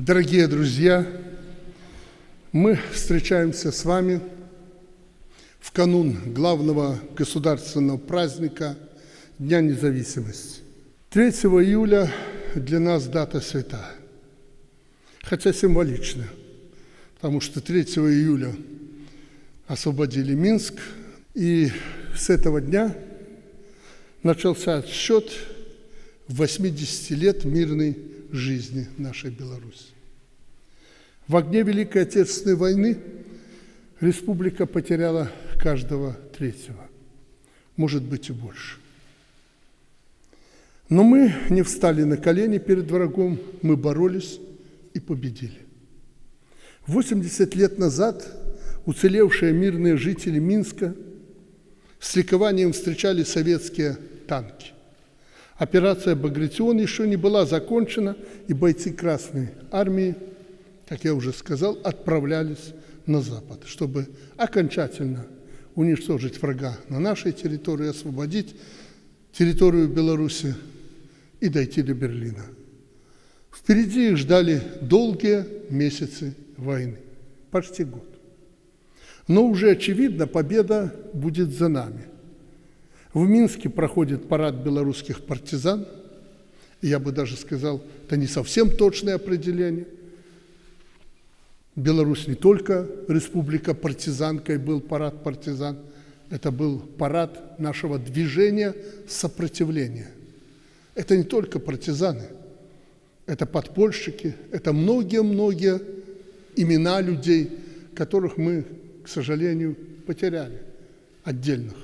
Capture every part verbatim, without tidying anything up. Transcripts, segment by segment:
Дорогие друзья, мы встречаемся с вами в канун главного государственного праздника Дня независимости. третьего июля для нас дата святая, хотя символичная, потому что третьего июля освободили Минск, и с этого дня начался отсчет восьмидесяти лет мирной жизни нашей Беларуси. В огне Великой Отечественной войны республика потеряла каждого третьего, может быть и больше. Но мы не встали на колени перед врагом, мы боролись и победили. восемьдесят лет назад уцелевшие мирные жители Минска с ликованием встречали советские танки. Операция «Багратион» еще не была закончена, и бойцы Красной Армии, как я уже сказал, отправлялись на Запад, чтобы окончательно уничтожить врага на нашей территории, освободить территорию Беларуси и дойти до Берлина. Впереди их ждали долгие месяцы войны, почти год. Но уже очевидно, победа будет за нами. В Минске проходит парад белорусских партизан. Я бы даже сказал, это не совсем точное определение. Беларусь не только республика партизанкой, был парад партизан. Это был парад нашего движения сопротивления. Это не только партизаны, это подпольщики, это многие-многие имена людей, которых мы, к сожалению, потеряли, отдельных.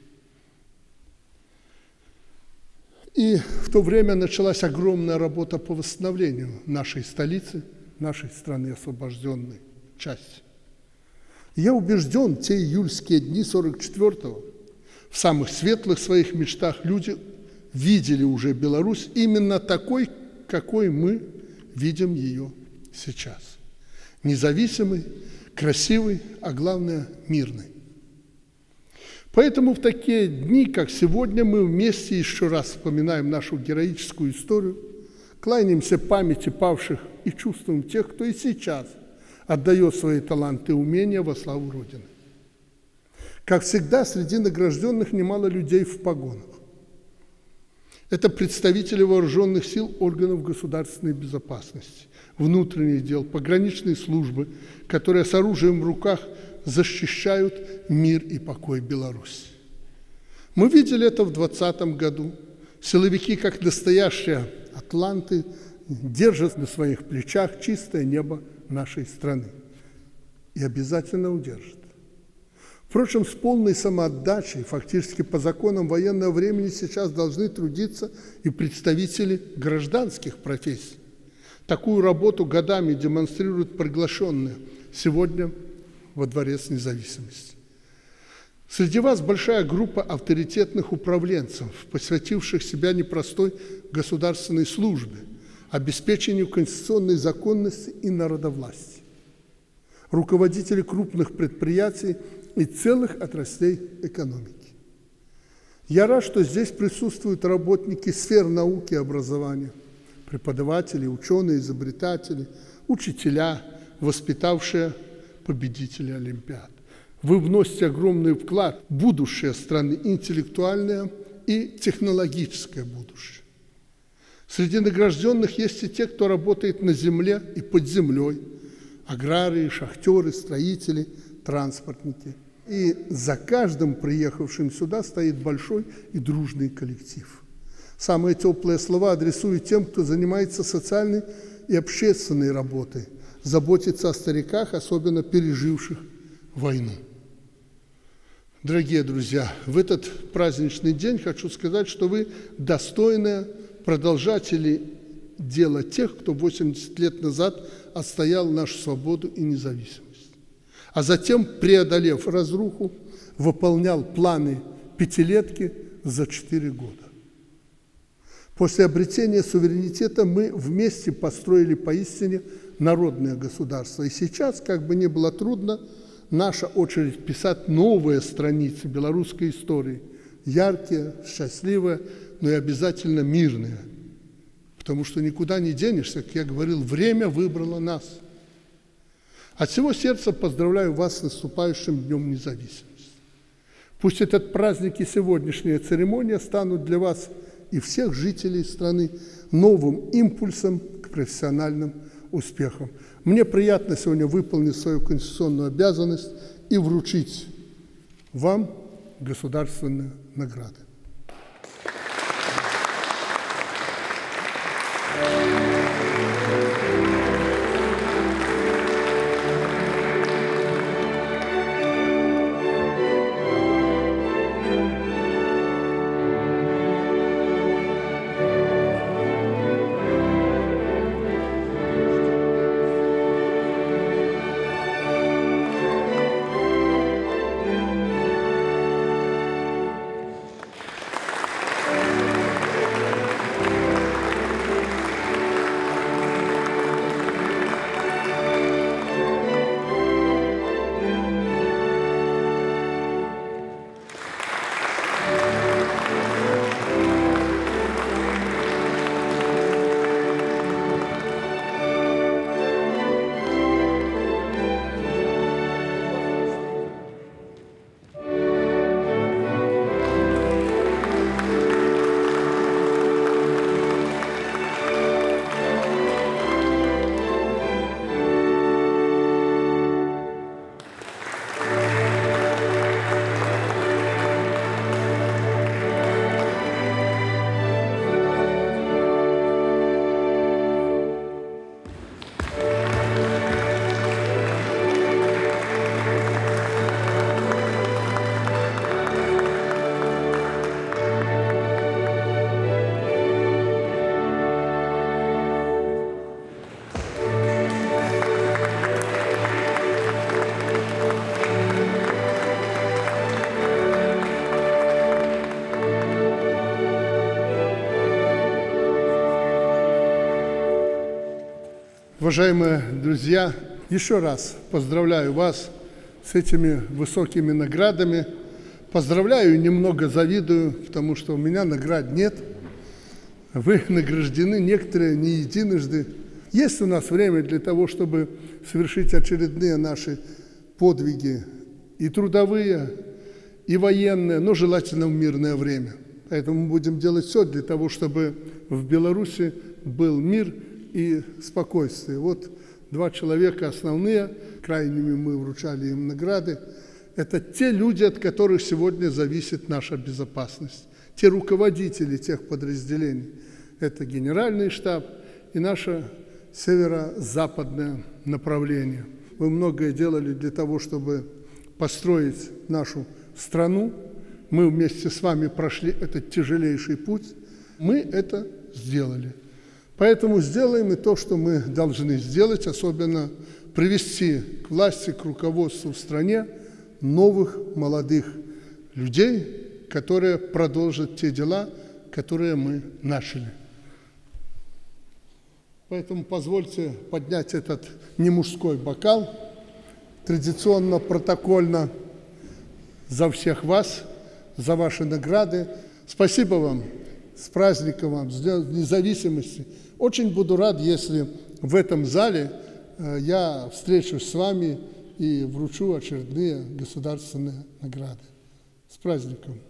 И в то время началась огромная работа по восстановлению нашей столицы, нашей страны освобожденной части. Я убежден, те июльские дни сорок четвёртого, в самых светлых своих мечтах люди видели уже Беларусь именно такой, какой мы видим ее сейчас. Независимой, красивой, а главное – мирной. Поэтому в такие дни, как сегодня, мы вместе еще раз вспоминаем нашу героическую историю, кланяемся памяти павших и чувствуем тех, кто и сейчас отдает свои таланты и умения во славу Родины. Как всегда, среди награжденных немало людей в погонах. Это представители вооруженных сил органов государственной безопасности, внутренних дел, пограничной службы, которые с оружием в руках защищают мир и покой Беларуси. Мы видели это в двадцатом году. Силовики, как настоящие атланты, держат на своих плечах чистое небо нашей страны и обязательно удержат. Впрочем, с полной самоотдачей, фактически по законам военного времени, сейчас должны трудиться и представители гражданских профессий. Такую работу годами демонстрируют приглашенные сегодня во Дворец независимости. Среди вас большая группа авторитетных управленцев, посвятивших себя непростой государственной службе, обеспечению конституционной законности и народовластия. Руководители крупных предприятий и целых отраслей экономики. Я рад, что здесь присутствуют работники сфер науки и образования, преподаватели, ученые, изобретатели, учителя, воспитавшие победителей Олимпиад. Вы вносите огромный вклад в будущее страны, интеллектуальное и технологическое будущее. Среди награжденных есть и те, кто работает на земле и под землей, аграрии, шахтеры, строители, транспортники. И за каждым приехавшим сюда стоит большой и дружный коллектив. Самые теплые слова адресую тем, кто занимается социальной и общественной работой, заботится о стариках, особенно переживших войну. Дорогие друзья, в этот праздничный день хочу сказать, что вы достойные продолжатели дела тех, кто восемьдесят лет назад отстоял нашу свободу и независимость, а затем, преодолев разруху, выполнял планы пятилетки за четыре года. После обретения суверенитета мы вместе построили поистине народное государство. И сейчас, как бы ни было трудно, наша очередь писать новые страницы белорусской истории, яркие, счастливые, но и обязательно мирные. потому что никуда не денешься, как я говорил, время выбрало нас. От всего сердца поздравляю вас с наступающим Днем Независимости. Пусть этот праздник и сегодняшняя церемония станут для вас и всех жителей страны новым импульсом к профессиональным успехам. Мне приятно сегодня выполнить свою конституционную обязанность и вручить вам государственные награды. Уважаемые друзья, еще раз поздравляю вас с этими высокими наградами. Поздравляю и немного завидую, потому что у меня наград нет. Вы награждены, некоторые не единожды. Есть у нас время для того, чтобы совершить очередные наши подвиги, и трудовые, и военные, но желательно в мирное время. Поэтому мы будем делать все для того, чтобы в Беларуси был мир и спокойствие. Вот два человека основные, крайними мы вручали им награды. Это те люди, от которых сегодня зависит наша безопасность. Те руководители тех подразделений. Это генеральный штаб и наше северо-западное направление. Вы многое делали для того, чтобы построить нашу страну. Мы вместе с вами прошли этот тяжелейший путь. Мы это сделали. Поэтому сделаем и то, что мы должны сделать, особенно привести к власти, к руководству в стране новых молодых людей, которые продолжат те дела, которые мы начали. Поэтому позвольте поднять этот немужской бокал, традиционно, протокольно, за всех вас, за ваши награды. Спасибо вам, с праздником вам, с Днем Независимости. Очень буду рад, если в этом зале я встречусь с вами и вручу очередные государственные награды. С праздником!